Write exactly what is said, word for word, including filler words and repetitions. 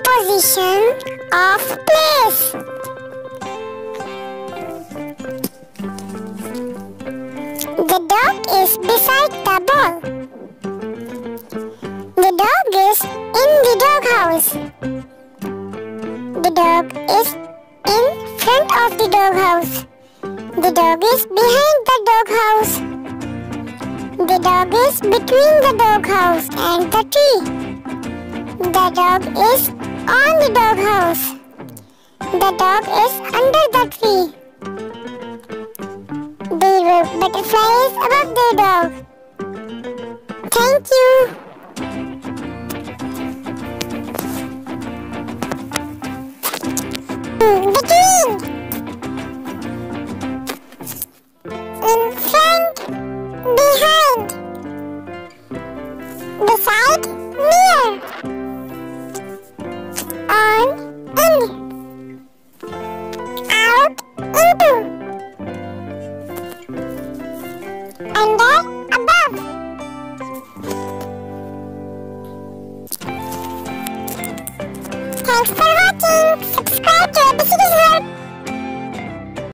preposition of place. The dog is beside the ball. The dog is in the doghouse. The dog is in front of the doghouse. The dog is behind the doghouse. The dog is between the doghouse and the tree. The dog is on the doghouse. The dog is under the tree. The butterfly is above the dog. Thank you. Between. In front. Behind. Beside. Near. On. In. Out. Into. Under. Above. Thanks for watching. Subscribe to A B C World.